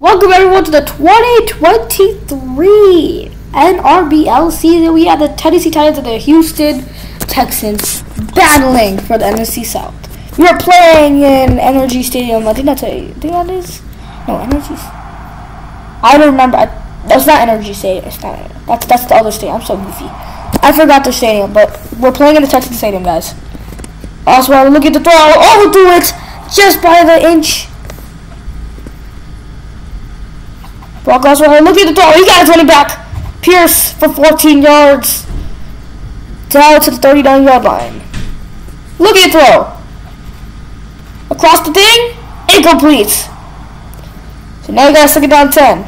Welcome everyone to the 2023 NRBL season. We have the Tennessee Titans and the Houston Texans battling for the NFC South. We are playing in Energy Stadium. I think that is? No, Energy. I don't remember. That's not Energy Stadium. It's not. That's the other stadium. I'm so goofy. I forgot the stadium, but we're playing in the Texans Stadium, guys. Also, we're looking to throw overdo it just by the inch. Brock Osweiler looking to throw. He got his running back. Pierce for 14 yards. Down to the 39-yard line. Looking to throw. Across the thing. Incomplete. So now you got a second down 10.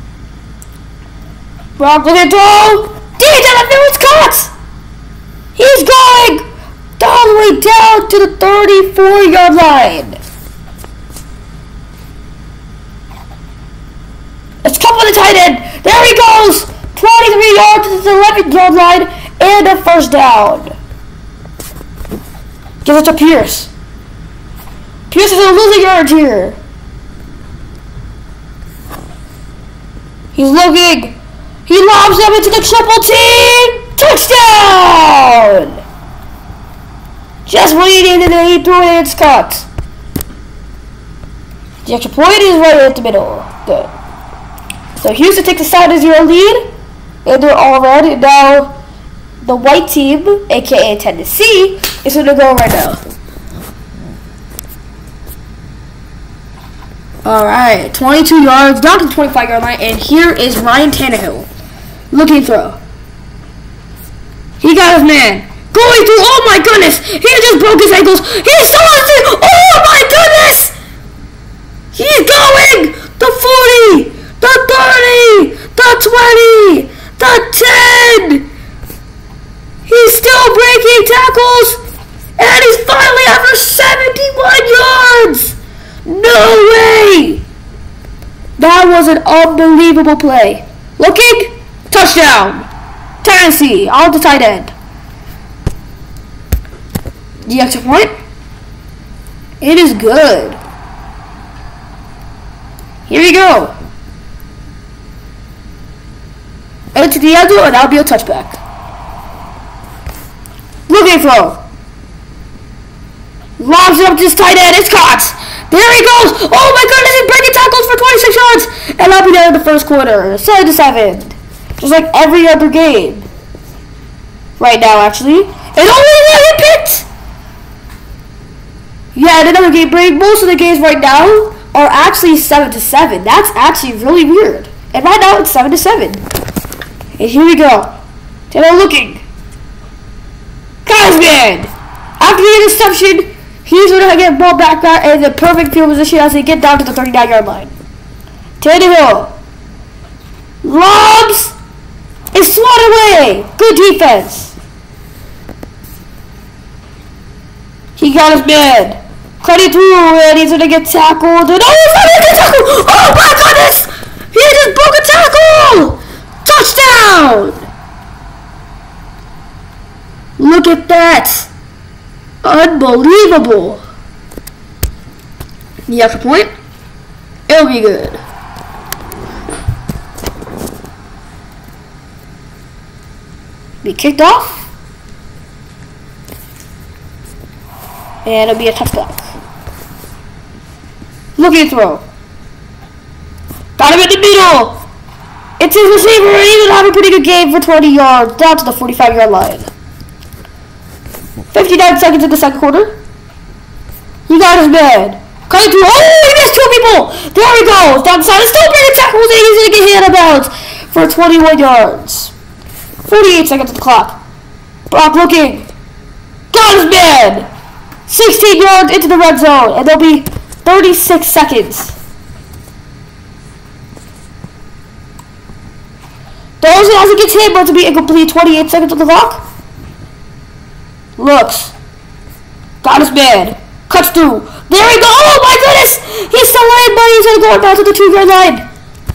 Brock looking to throw. It's caught. He's going all the way down to the 34-yard line. Let's come with the tight end. There he goes. 23 yards to the 11-yard line and a first down. Give it to Pierce. Pierce is going to lose a yard here. He's looking. He lobs them into the triple team. Touchdown! Just what he needed, and he threw it and it's caught. The extra point is right at the middle. Good. So Houston takes a 7-0 lead, and they're all red. And now the white team, aka Tennessee, is going to go right now. Alright, 22 yards, down to the 25-yard line, and here is Ryan Tannehill. Looking throw. He got his man. Going through, oh my goodness! He just broke his ankles. He's so unsafe! Oh my goodness! He's going! The 40! The 30! The 20! The 10! He's still breaking tackles! And he's finally after 71 yards! No way! That was an unbelievable play. Looking, touchdown! Tennessee, on the tight end. The extra point? It is good. Here we go. Into the end zone, and that'll be a touchback. Looking throw. Lobs it up to his tight end. It's caught. There he goes. Oh my goodness, he's breaking tackles for 26 yards. And that'll be there in the first quarter. 7-7. Just like every other game. Right now, actually. And only one picked. Yeah, in another game break, most of the games right now are actually 7-7. That's actually really weird. And right now it's 7-7. And here we go. Taylor looking. Cosman! After the interception, he's going to get the ball back out in the perfect field position as they get down to the 39-yard line. Tannehill. Lobs. It's swatted away. Good defense. He got his man. Cutting through, and he's going to get tackled. And oh, he's going to get tackled. Oh my goodness. He just broke a tackle. Touchdown. Look at that. Unbelievable. The extra point. It'll be good. Be kicked off. And it'll be a touchback. Looking throw. Got him in the middle. It's his receiver. He's going to have a pretty good game for 20 yards. Down to the 45-yard line. 59 seconds in the second quarter. He got his man. Cutting through. Oh, he missed two people. There he goes. Down the side. Still breaking tackles. And he's going to get hit out of bounds for 21 yards. 48 seconds at the clock. Brock looking. Got his man. 16 yards into the red zone. And there'll be 36 seconds. Those as he gets hit, but to be incomplete. 28 seconds on the clock. Looks. Got his man. Cuts through. There he goes. Oh my goodness. He's still in, but he's going to go back to the 2-yard line.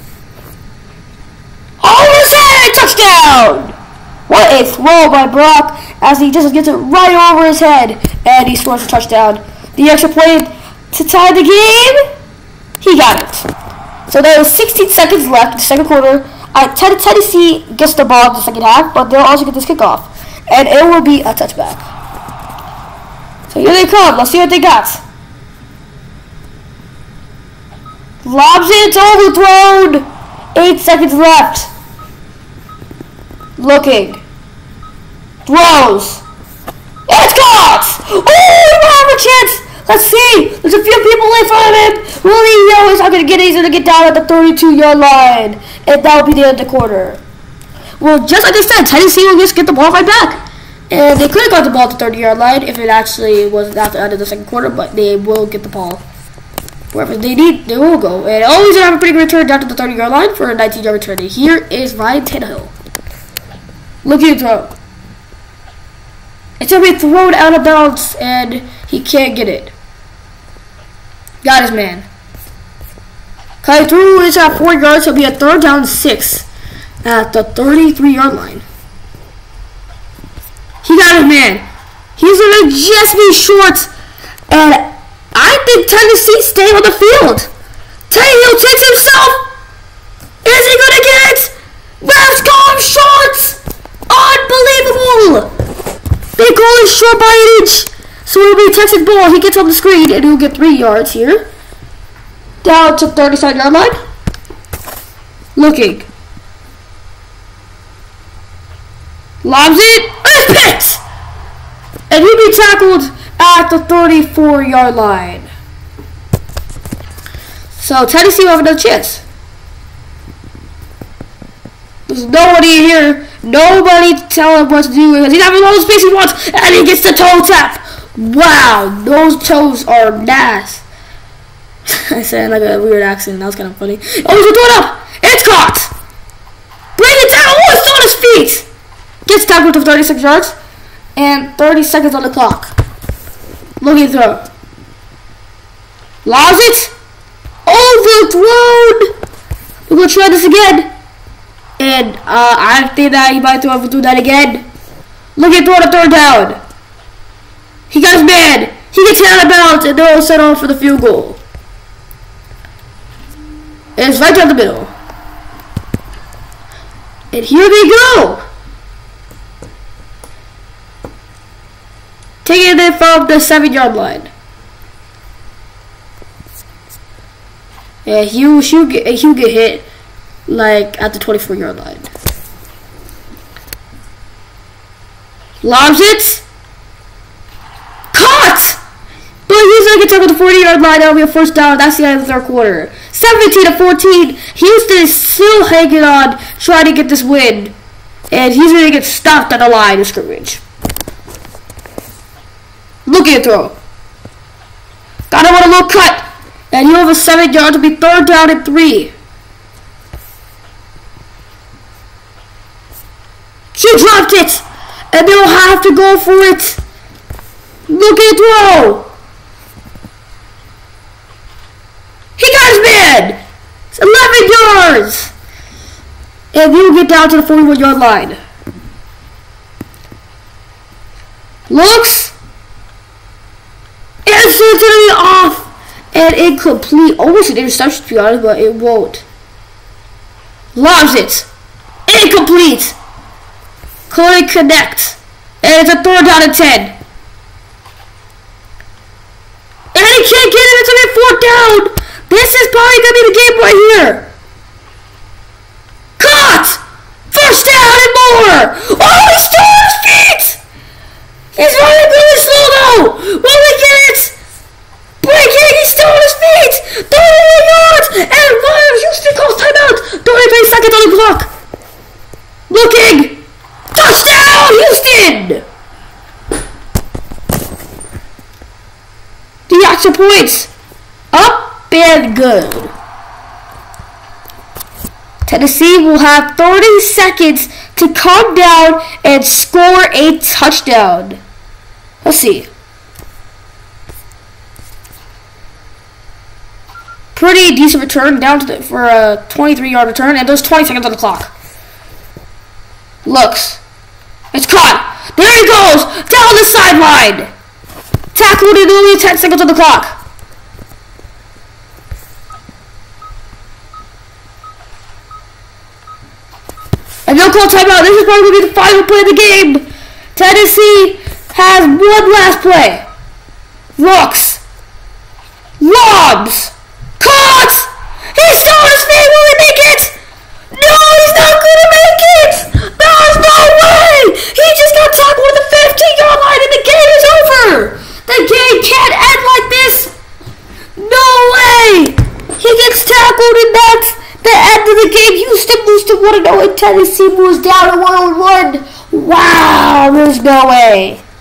Over his head. Touchdown. What a throw by Brock as he just gets it right over his head. And he scores a touchdown. The extra point to tie the game. He got it. So there is 16 seconds left in the second quarter. Tennessee gets the ball in the second half, but they'll also get this kickoff. And it will be a touchback. So here they come. Let's see what they got. Lobs it. It's overthrown. 8 seconds left. Looking. Throws. It's caught! Oh, we have a chance! Let's see! There's a few people in front of him! Willie Yo is not going to get it. He's going to get down at the 32-yard line. And that will be the end of the quarter. Well, just like I said, Tennessee will just get the ball right back. And they could have got the ball at the 30-yard line if it actually was at the end of the second quarter, but they will get the ball. Wherever they need, they will go. And always have a pretty good return down to the 30-yard line for a 19-yard return. And here is Ryan Tannehill. Looking to throw. It's going to be thrown out of bounds, and he can't get it. Got his man. Coming through is at 4 yards. It'll be a 3rd down 6 at the 33-yard line. He got his man. He's going to just be short, and I think Tennessee staying on the field. Tannehill takes himself. Is he going to get it? Refs call him short. Unbelievable. They call him short by an inch. So it'll be a Texas ball. He gets on the screen, and he'll get 3 yards here. Down to 37-yard line. Looking. Lobs it. And it's picked. And he'll be tackled at the 34-yard line. So Tennessee will have another chance. There's nobody here. Nobody to tell him what to do because he's having all the space he wants, and he gets the toe tap. Wow, those toes are nasty. I said like a weird accent. That was kind of funny. Oh, he's going to throw it up. It's caught. Bring it down. Oh, it's on his feet. Gets tackled to 36 yards. And 30 seconds on the clock. Looking throw. Lost it. Overthrown. We're going to try this again. And I think that he might do that again. Looking throw the 3rd down. He got his man. He gets hit out of bounds, and they'll set off for the field goal. And it's right down the middle. And here they go. Taking it from the 7-yard line. Yeah, he'll get hit like at the 24-yard line. Lobs it. Caught! But he's going to get tackled at the 40-yard line. That'll be a 1st down. That's the end of the 3rd quarter. 17-14. Houston is still hanging on, trying to get this win. And he's going to get stopped at the line of scrimmage. Looking at throw. Got him on a little cut. And he'll have a 7 yards to be 3rd down and 3. She dropped it. And they'll have to go for it. Look at throw. He got his man. It's 11 yards. And he'll get down to the 41-yard line. Looks. And certainly off. And incomplete. Almost an interception, to be honest, but it won't. Lobs it. Incomplete. Couldn't connect. And it's a 3rd down and 10. And he can't get it until they're 4th down. This is probably going to be the game right here. Caught! 1st down and more. Oh, he's still on his feet. He's running really slow though. Will we get it? Breaking, he's still on his feet. 31 yards. And Houston calls timeout. 33 seconds on the clock. Looking. Touchdown, Houston. The extra points. Up and good. Tennessee will have 30 seconds to come down and score a touchdown. Let's see. Pretty decent return down to for a 23-yard return, and there's 20 seconds on the clock. Looks. It's caught. There he goes. Down the sideline. Tackled in only 10 seconds on the clock. And they'll call timeout. This is probably going to be the final play of the game. Tennessee has one last play. Looks. Lobs. Caught! He's still on his feet. Will he make it? No, he's not going to make it. There's no way. He just got tackled at the 15-yard line and the game is over. The game can't end like this. No way. He gets tackled and that's the end of the game. Houston moves to 1-0 and Tennessee moves down to 1-1. Wow, there's no way.